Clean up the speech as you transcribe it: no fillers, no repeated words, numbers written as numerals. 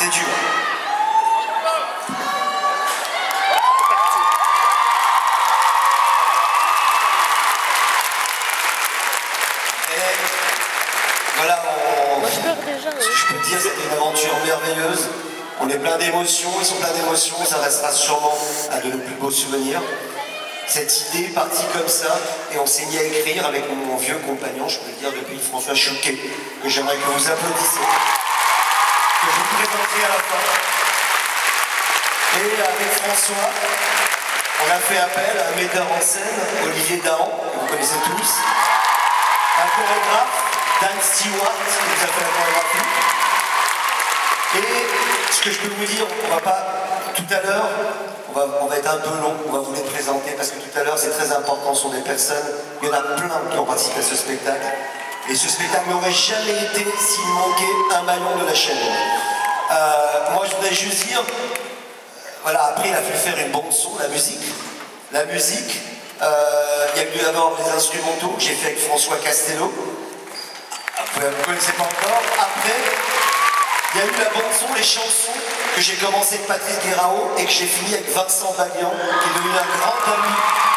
C'est dur. Voilà, moi je pleure déjà. ce que je peux te dire, c'était une aventure merveilleuse. On est plein d'émotions, ils sont plein d'émotions, ça restera sûrement un de nos plus beaux souvenirs. Cette idée est partie comme ça, et on s'est mis à écrire avec mon vieux compagnon, je peux le dire depuis, François Chouquet, que j'aimerais que vous applaudissiez, que je vous présenterai à la fin. Et avec François, on a fait appel à un metteur en scène, Olivier Dahan, que vous connaissez tous, un chorégraphe, Dan Stewart, qui nous a fait la chorégraphie. Et ce que je peux vous dire, on va pas, tout à l'heure, on va être un peu long, on va vous les présenter, parce que tout à l'heure, c'est très important, ce sont des personnes, il y en a plein qui ont participé à ce spectacle. Et ce spectacle n'aurait jamais été s'il manquait un maillon de la chaîne. Moi, je voudrais juste dire, voilà, après, il a fallu faire une bande son, la musique. La musique, il y a eu d'abord les instrumentaux que j'ai fait avec François Castello. Vous ne connaissez pas encore. Après, il y a eu la bande son, les chansons que j'ai commencé avec Patrice Guérao et que j'ai fini avec Vincent Baguian, qui est devenu un grand ami